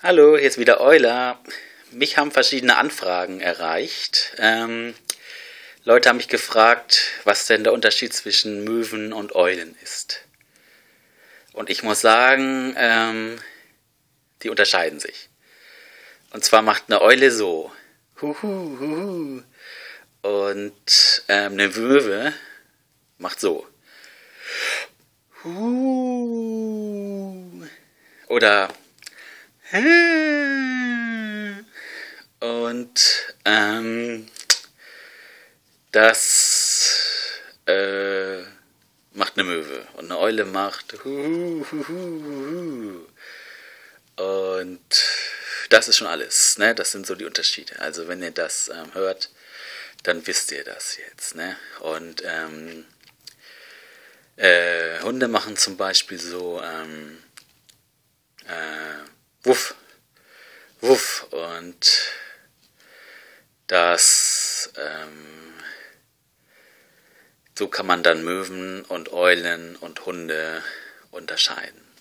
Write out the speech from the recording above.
Hallo, hier ist wieder Euler. Mich haben verschiedene Anfragen erreicht. Leute haben mich gefragt, was denn der Unterschied zwischen Möwen und Eulen ist. Und ich muss sagen, die unterscheiden sich. Und zwar macht eine Eule so. Huhu, huhu. Und eine Möwe macht so. Huhu. Oder und das macht eine Möwe. Und eine Eule macht Huhu, huhu, huhu. Und das ist schon alles, ne? Das sind so die Unterschiede. Also wenn ihr das hört, dann wisst ihr das jetzt, ne? Und Hunde machen zum Beispiel so Wuff, Wuff. Und das so kann man dann Möwen und Eulen und Hunde unterscheiden.